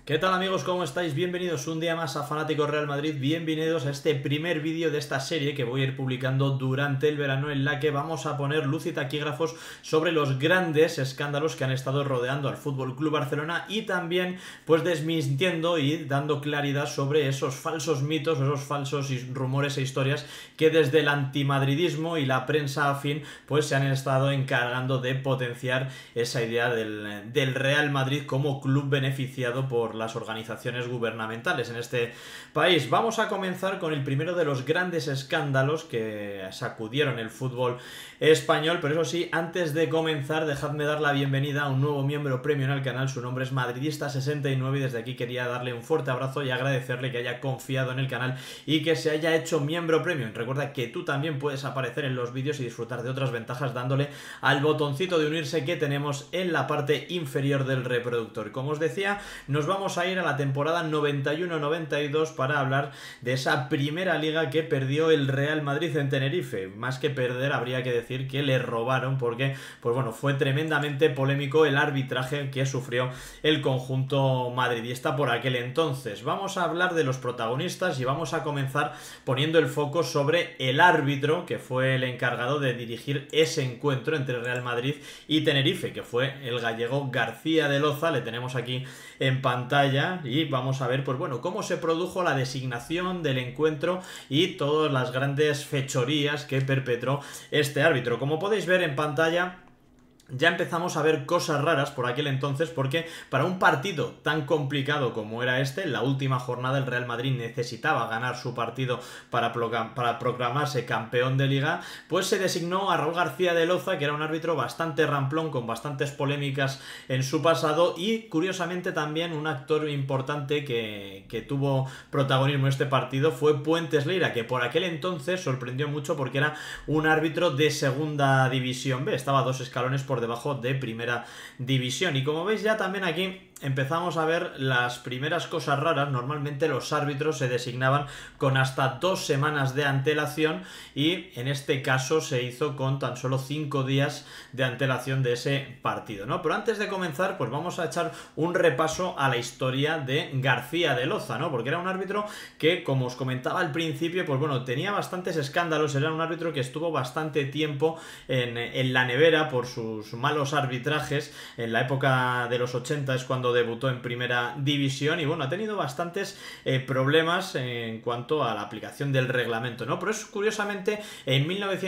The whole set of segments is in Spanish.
¿Qué tal amigos? ¿Cómo estáis? Bienvenidos un día más a Fanáticos Real Madrid, bienvenidos a este primer vídeo de esta serie que voy a ir publicando durante el verano, en la que vamos a poner luz y taquígrafos sobre los grandes escándalos que han estado rodeando al FC Barcelona y también pues desmintiendo y dando claridad sobre esos falsos mitos, esos falsos rumores e historias que desde el antimadridismo y la prensa afín pues se han estado encargando de potenciar esa idea del Real Madrid como club beneficiado por las organizaciones gubernamentales en este país. Vamos a comenzar con el primero de los grandes escándalos que sacudieron el fútbol español, pero eso sí, antes de comenzar, dejadme dar la bienvenida a un nuevo miembro premium al canal. Su nombre es Madridista69 y desde aquí quería darle un fuerte abrazo y agradecerle que haya confiado en el canal y que se haya hecho miembro premium. Recuerda que tú también puedes aparecer en los vídeos y disfrutar de otras ventajas dándole al botoncito de unirse que tenemos en la parte inferior del reproductor. Como os decía, nos vamos a ir a la temporada 91-92 para hablar de esa primera liga que perdió el Real Madrid en Tenerife. Más que perder, habría que decir que le robaron, porque pues bueno, fue tremendamente polémico el arbitraje que sufrió el conjunto madridista por aquel entonces. Vamos a hablar de los protagonistas y vamos a comenzar poniendo el foco sobre el árbitro que fue el encargado de dirigir ese encuentro entre Real Madrid y Tenerife, que fue el gallego García de Loza. Le tenemos aquí en pantalla y vamos a ver pues bueno, cómo se produjo la designación del encuentro y todas las grandes fechorías que perpetró este árbitro. Como podéis ver en pantalla, ya empezamos a ver cosas raras por aquel entonces, porque para un partido tan complicado como era este, en la última jornada el Real Madrid necesitaba ganar su partido para proclamarse campeón de liga, pues se designó a Raúl García de Loza, que era un árbitro bastante ramplón, con bastantes polémicas en su pasado y curiosamente también un actor importante que tuvo protagonismo en este partido fue Puentes Leira, que por aquel entonces sorprendió mucho porque era un árbitro de segunda división B, estaba 2 escalones por debajo de primera división. Y como veis, ya también aquí empezamos a ver las primeras cosas raras. Normalmente los árbitros se designaban con hasta 2 semanas de antelación y en este caso se hizo con tan solo 5 días de antelación de ese partido, ¿no? Pero antes de comenzar, pues vamos a echar un repaso a la historia de García de Loza, ¿no? Porque era un árbitro que, como os comentaba al principio, pues bueno, tenía bastantes escándalos. Era un árbitro que estuvo bastante tiempo en la nevera por sus malos arbitrajes. En la época de los 80 es cuando debutó en primera división y bueno, ha tenido bastantes problemas en cuanto a la aplicación del reglamento, ¿no? Pero es curiosamente en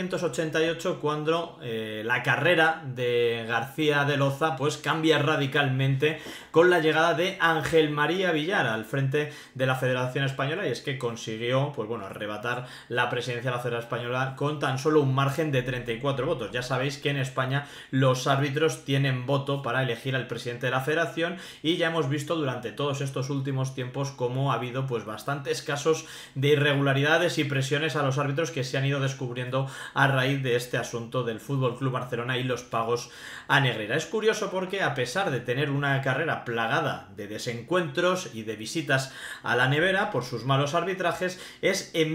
1988 cuando la carrera de García de Loza pues cambia radicalmente con la llegada de Ángel María Villar al frente de la Federación Española, y es que consiguió pues bueno, arrebatar la presidencia de la Federación Española con tan solo un margen de 34 votos. Ya sabéis que en España los árbitros tienen voto para elegir al presidente de la federación y ya hemos visto durante todos estos últimos tiempos cómo ha habido pues bastantes casos de irregularidades y presiones a los árbitros que se han ido descubriendo a raíz de este asunto del FC Barcelona y los pagos a Negreira. Es curioso porque a pesar de tener una carrera plagada de desencuentros y de visitas a la nevera por sus malos arbitrajes, es en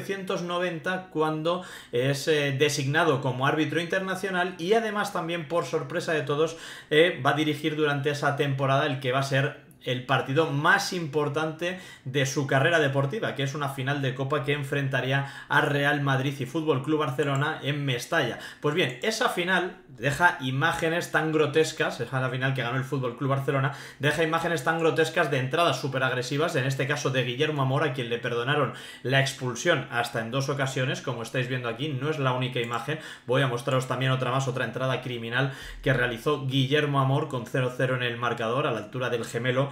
1990 cuando es designado como árbitro internacional y además también, por sorpresa de todos, va a dirigir durante esa temporada el que va a ser el partido más importante de su carrera deportiva, que es una final de Copa que enfrentaría a Real Madrid y FC Barcelona en Mestalla. Pues bien, esa final deja imágenes tan grotescas, esa la final que ganó el FC Barcelona, deja imágenes tan grotescas de entradas súper agresivas, en este caso de Guillermo Amor, a quien le perdonaron la expulsión hasta en 2 ocasiones, como estáis viendo aquí. No es la única imagen, voy a mostraros también otra entrada criminal que realizó Guillermo Amor con 0-0 en el marcador, a la altura del gemelo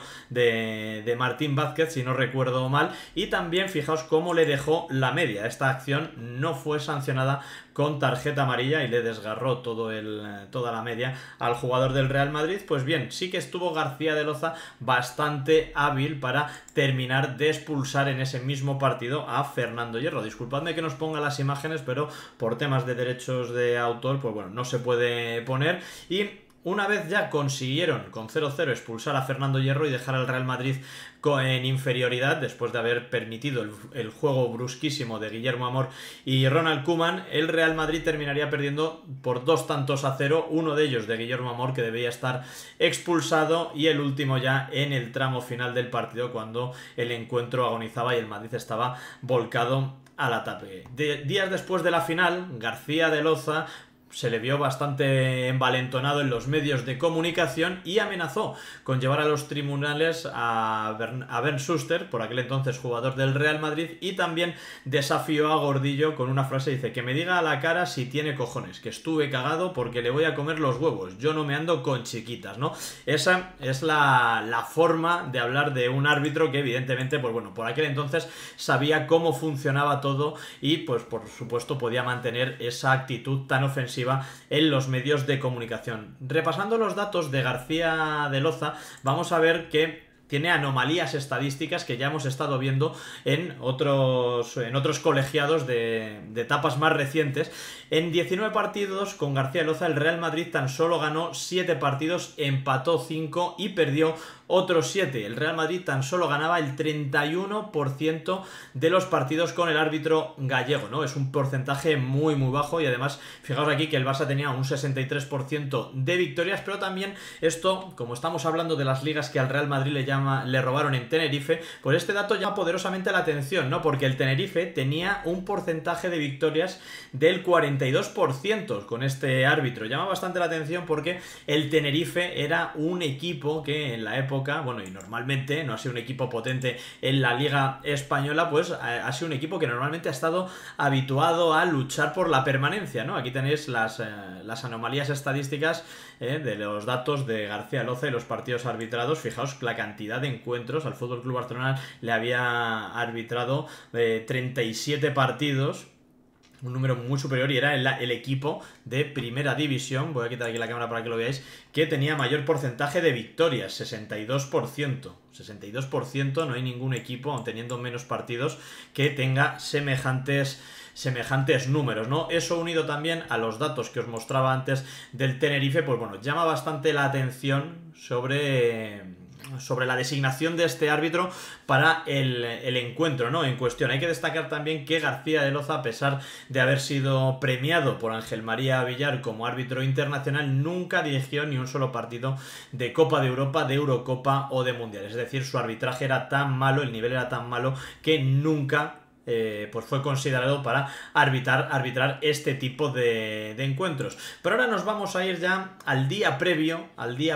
de Martín Vázquez, si no recuerdo mal. Y también fijaos cómo le dejó la media. Esta acción no fue sancionada con tarjeta amarilla y le desgarró toda la media al jugador del Real Madrid. Pues bien, sí que estuvo García de Loza bastante hábil para terminar de expulsar en ese mismo partido a Fernando Hierro. Disculpadme que nos ponga las imágenes, pero por temas de derechos de autor, pues bueno, no se puede poner. Y Una vez ya consiguieron con 0-0 expulsar a Fernando Hierro y dejar al Real Madrid en inferioridad después de haber permitido el juego brusquísimo de Guillermo Amor y Ronald Koeman, el Real Madrid terminaría perdiendo por 2-0, uno de ellos de Guillermo Amor, que debía estar expulsado, y el último ya en el tramo final del partido, cuando el encuentro agonizaba y el Madrid estaba volcado al ataque. Días después de la final, García de Loza se le vio bastante envalentonado en los medios de comunicación y amenazó con llevar a los tribunales a Bernd Schuster, por aquel entonces jugador del Real Madrid, y también desafió a Gordillo con una frase: dice, que me diga a la cara si tiene cojones, que estuve cagado porque le voy a comer los huevos, yo no me ando con chiquitas, ¿no? Esa es la forma de hablar de un árbitro que evidentemente, pues bueno, por aquel entonces sabía cómo funcionaba todo y pues por supuesto podía mantener esa actitud tan ofensiva en los medios de comunicación. Repasando los datos de García de Loza, vamos a ver que tiene anomalías estadísticas que ya hemos estado viendo en otros colegiados de etapas más recientes. En 19 partidos con García de Loza, el Real Madrid tan solo ganó 7 partidos, empató 5 y perdió otros 7. El Real Madrid tan solo ganaba el 31% de los partidos con el árbitro gallego, ¿no? Es un porcentaje muy muy bajo, y además fijaos aquí que el Barça tenía un 63% de victorias, pero también esto, como estamos hablando de las ligas que al Real Madrid le robaron en Tenerife, pues este dato llama poderosamente la atención, ¿no? Porque el Tenerife tenía un porcentaje de victorias del 42% con este árbitro. Llama bastante la atención porque el Tenerife era un equipo que en la época, bueno, y normalmente no ha sido un equipo potente en la Liga Española, pues ha sido un equipo que normalmente ha estado habituado a luchar por la permanencia, ¿no? Aquí tenéis las anomalías estadísticas de los datos de García Loza y los partidos arbitrados. Fijaos la cantidad de encuentros. Al FC Barcelona le había arbitrado 37 partidos, un número muy superior, y era el equipo de primera división, voy a quitar aquí la cámara para que lo veáis, que tenía mayor porcentaje de victorias, 62%. 62%, no hay ningún equipo, aun teniendo menos partidos, que tenga semejantes números, ¿no? Eso unido también a los datos que os mostraba antes del Tenerife, pues bueno, llama bastante la atención sobre la designación de este árbitro para el encuentro, ¿no?, en cuestión. Hay que destacar también que García de Loza, a pesar de haber sido premiado por Ángel María Villar como árbitro internacional, nunca dirigió ni un solo partido de Copa de Europa, de Eurocopa o de Mundial. Es decir, su arbitraje era tan malo, el nivel era tan malo, que nunca pues fue considerado para arbitrar este tipo de encuentros. Pero ahora nos vamos a ir ya al día previo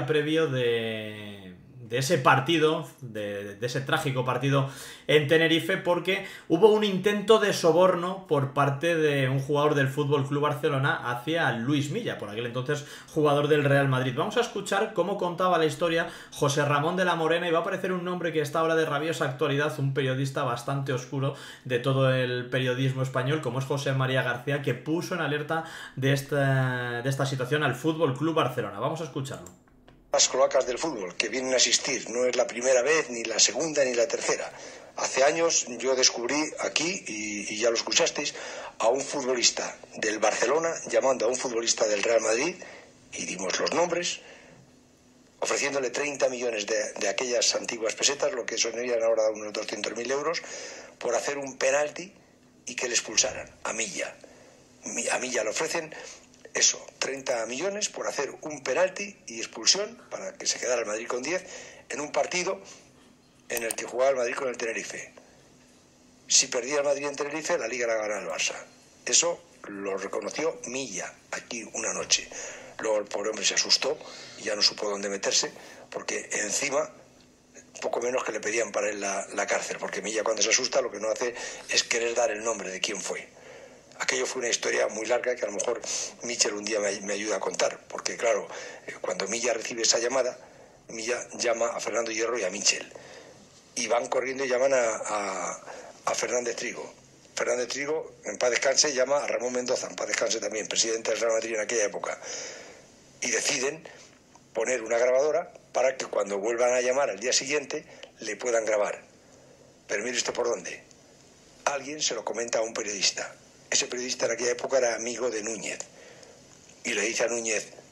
de ese partido, de ese trágico partido en Tenerife, porque hubo un intento de soborno por parte de un jugador del FC Barcelona hacia Luis Milla, por aquel entonces jugador del Real Madrid. Vamos a escuchar cómo contaba la historia José Ramón de la Morena, y va a aparecer un nombre que está ahora de rabiosa actualidad, un periodista bastante oscuro de todo el periodismo español, como es José María García, que puso en alerta de esta situación al FC Barcelona. Vamos a escucharlo. Las cloacas del fútbol que vienen a asistir, no es la primera vez, ni la segunda, ni la tercera. Hace años yo descubrí aquí, y ya lo escuchasteis, a un futbolista del Barcelona llamando a un futbolista del Real Madrid, y dimos los nombres, ofreciéndole 30 millones de aquellas antiguas pesetas, lo que sonarían ahora unos 200.000 euros, por hacer un penalti y que le expulsaran a Milla. A Milla le ofrecen eso, 30 millones por hacer un penalti y expulsión para que se quedara el Madrid con 10 en un partido en el que jugaba el Madrid con el Tenerife. Si perdía el Madrid en Tenerife, la Liga la ganaba el Barça. Eso lo reconoció Milla aquí una noche. Luego el pobre hombre se asustó y ya no supo dónde meterse, porque encima poco menos que le pedían para él la cárcel, porque Milla, cuando se asusta, lo que no hace es querer dar el nombre de quién fue. Aquello fue una historia muy larga que a lo mejor Michel un día me ayuda a contar, porque claro, cuando Milla recibe esa llamada, Milla llama a Fernando Hierro y a Michel, y van corriendo y llaman a Fernández Trigo. Fernández Trigo, en paz descanse, llama a Ramón Mendoza, en paz descanse también, presidente del Real Madrid en aquella época, y deciden poner una grabadora para que cuando vuelvan a llamar al día siguiente le puedan grabar. Pero mire usted por dónde. Alguien se lo comenta a un periodista. Ese periodista en aquella época era amigo de Núñez, y le dice a Núñez: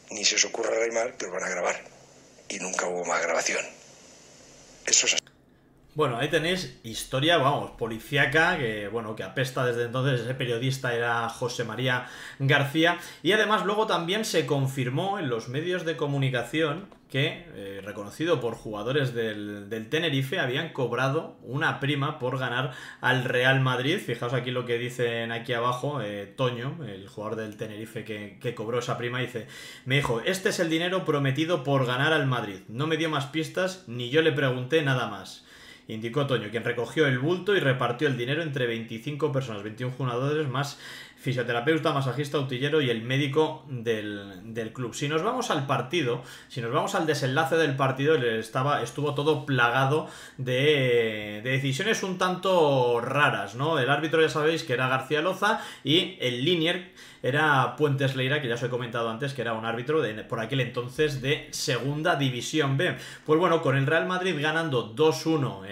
ni se os ocurra rimar, pero van a grabar. Y nunca hubo más grabación. Eso es así. Bueno, ahí tenéis historia, vamos, policíaca, que bueno, que apesta desde entonces. Ese periodista era José María García, y además luego también se confirmó en los medios de comunicación que, reconocido por jugadores del Tenerife, habían cobrado una prima por ganar al Real Madrid. Fijaos aquí lo que dicen aquí abajo, Toño, el jugador del Tenerife que cobró esa prima, dice: me dijo, este es el dinero prometido por ganar al Madrid, no me dio más pistas, ni yo le pregunté nada más. Indicó Toño, quien recogió el bulto y repartió el dinero entre 25 personas, 21 jugadores más fisioterapeuta, masajista, utillero y el médico del club. Si nos vamos al partido, si nos vamos al desenlace del partido, estuvo todo plagado de decisiones un tanto raras, ¿no? El árbitro, ya sabéis, que era García Loza, y el linier era Puentes Leira, que ya os he comentado antes que era un árbitro por aquel entonces de Segunda División B. Pues bueno, con el Real Madrid ganando 2-1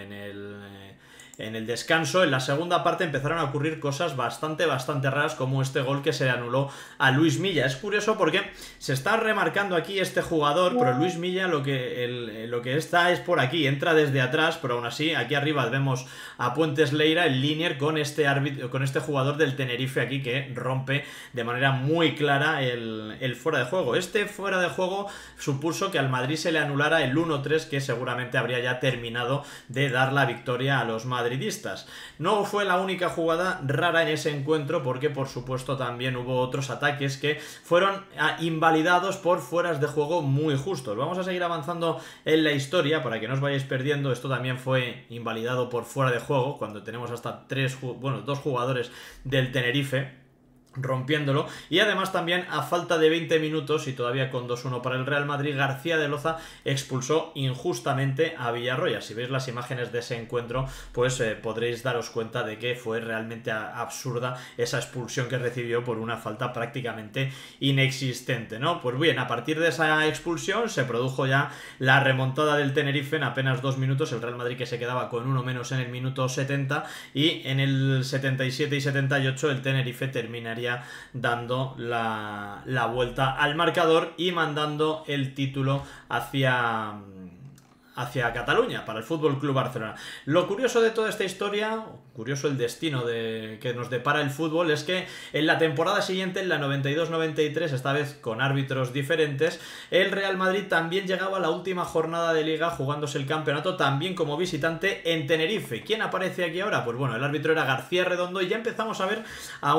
en el descanso, en la segunda parte empezaron a ocurrir cosas bastante raras, como este gol que se le anuló a Luis Milla. Es curioso porque se está remarcando aquí este jugador, pero Luis Milla lo que está es por aquí, entra desde atrás, pero aún así aquí arriba vemos a Puentes Leira, el linier, con este jugador del Tenerife aquí, que rompe de manera muy clara el fuera de juego. Este fuera de juego supuso que al Madrid se le anulara el 1-3, que seguramente habría ya terminado de dar la victoria a los madridistas. No fue la única jugada rara en ese encuentro, porque por supuesto también hubo otros ataques que fueron invalidados por fueras de juego muy justos. Vamos a seguir avanzando en la historia para que no os vayáis perdiendo. Esto también fue invalidado por fuera de juego, cuando tenemos hasta dos jugadores del Tenerife rompiéndolo, y además también a falta de 20 minutos y todavía con 2-1 para el Real Madrid, García de Loza expulsó injustamente a Villarroya. Si veis las imágenes de ese encuentro, pues podréis daros cuenta de que fue realmente absurda esa expulsión que recibió por una falta prácticamente inexistente, ¿no? Pues bien, a partir de esa expulsión se produjo ya la remontada del Tenerife en apenas 2 minutos, el Real Madrid que se quedaba con uno menos en el minuto 70, y en el 77 y 78 el Tenerife terminaría dando la vuelta al marcador y mandando el título hacia Cataluña, para el Fútbol Club Barcelona. Lo curioso de toda esta historia, curioso el destino que nos depara el fútbol, es que en la temporada siguiente, en la 92-93, esta vez con árbitros diferentes, el Real Madrid también llegaba a la última jornada de liga, jugándose el campeonato también como visitante en Tenerife. ¿Quién aparece aquí ahora? Pues bueno, el árbitro era García Redondo, y ya empezamos a ver a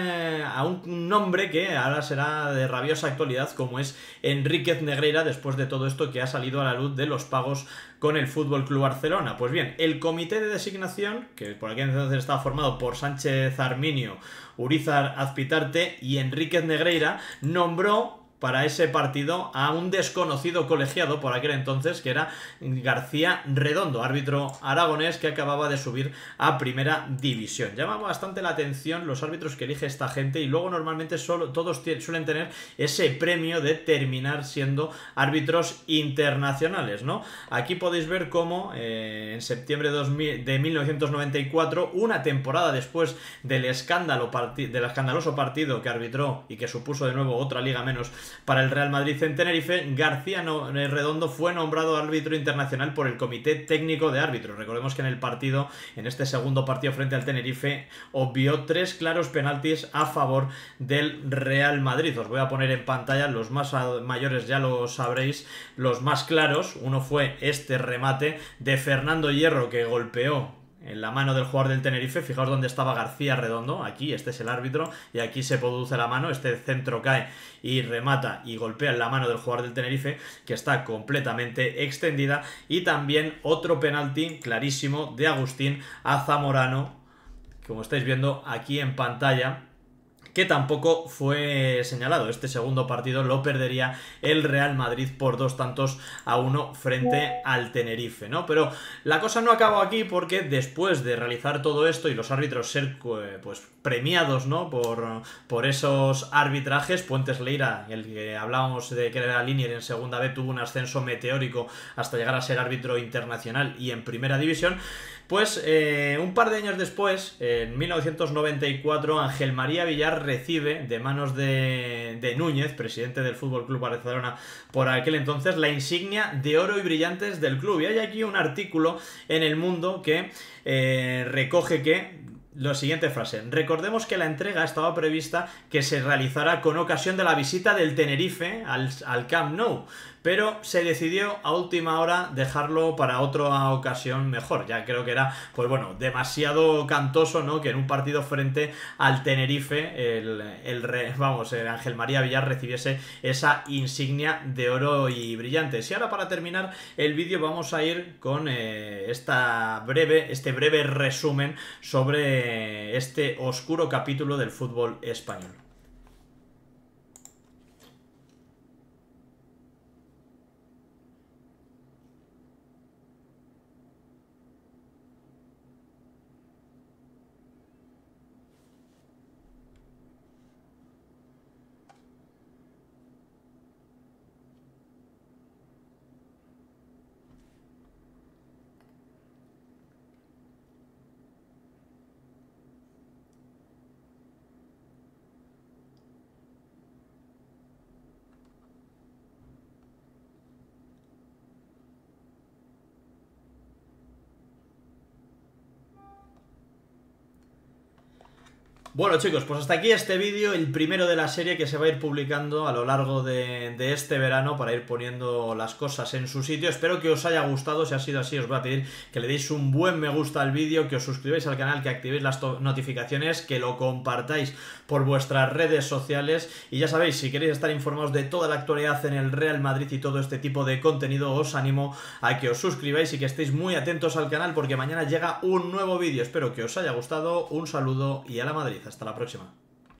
un nombre que ahora será de rabiosa actualidad, como es Enríquez Negreira, después de todo esto que ha salido a la luz de los pagos con el Fútbol Club Barcelona. Pues bien, el comité de designación, que por aquel entonces estaba formado por Sánchez Arminio, Urízar Azpitarte y Enríquez Negreira, nombró para ese partido a un desconocido colegiado por aquel entonces, que era García Redondo, árbitro aragonés que acababa de subir a Primera División. Llama bastante la atención los árbitros que elige esta gente, y luego normalmente todos suelen tener ese premio de terminar siendo árbitros internacionales, ¿no? Aquí podéis ver cómo en septiembre de 1994, una temporada después del escandaloso partido que arbitró y que supuso de nuevo otra liga menos para el Real Madrid en Tenerife, García Redondo fue nombrado árbitro internacional por el Comité Técnico de Árbitros. Recordemos que en este segundo partido frente al Tenerife, obvió 3 claros penaltis a favor del Real Madrid. Os voy a poner en pantalla, los más mayores ya lo sabréis, los más claros. Uno fue este remate de Fernando Hierro, que golpeó en la mano del jugador del Tenerife. Fijaos dónde estaba García Redondo, aquí, este es el árbitro, y aquí se produce la mano, este centro cae y remata y golpea en la mano del jugador del Tenerife, que está completamente extendida. Y también otro penalti clarísimo de Agustín a Zamorano, como estáis viendo aquí en pantalla, que tampoco fue señalado. Este segundo partido lo perdería el Real Madrid por 2-1 frente al Tenerife, ¿no? Pero la cosa no acabó aquí, porque después de realizar todo esto y los árbitros ser pues premiados, ¿no? por esos arbitrajes, Puentes Leira, el que hablábamos de que era linier en Segunda B, tuvo un ascenso meteórico hasta llegar a ser árbitro internacional y en Primera División. Pues un par de años después, en 1994, Ángel María Villar recibe de manos de Núñez, presidente del FC Barcelona por aquel entonces, la insignia de oro y brillantes del club. Y hay aquí un artículo en El Mundo que recoge que la siguiente frase: recordemos que la entrega estaba prevista que se realizara con ocasión de la visita del Tenerife al Camp Nou, pero se decidió a última hora dejarlo para otra ocasión mejor. Ya creo que era, pues bueno, demasiado cantoso, ¿no?, que en un partido frente al Tenerife el Ángel María Villar recibiese esa insignia de oro y brillantes. Y ahora, para terminar el vídeo, vamos a ir con este breve resumen sobre este oscuro capítulo del fútbol español. Bueno, chicos, pues hasta aquí este vídeo, el primero de la serie que se va a ir publicando a lo largo de este verano para ir poniendo las cosas en su sitio. Espero que os haya gustado. Si ha sido así, os voy a pedir que le deis un buen me gusta al vídeo, que os suscribáis al canal, que activéis las notificaciones, que lo compartáis por vuestras redes sociales. Y ya sabéis, si queréis estar informados de toda la actualidad en el Real Madrid y todo este tipo de contenido, os animo a que os suscribáis y que estéis muy atentos al canal, porque mañana llega un nuevo vídeo. Espero que os haya gustado. Un saludo y a la Madrid. Hasta la próxima.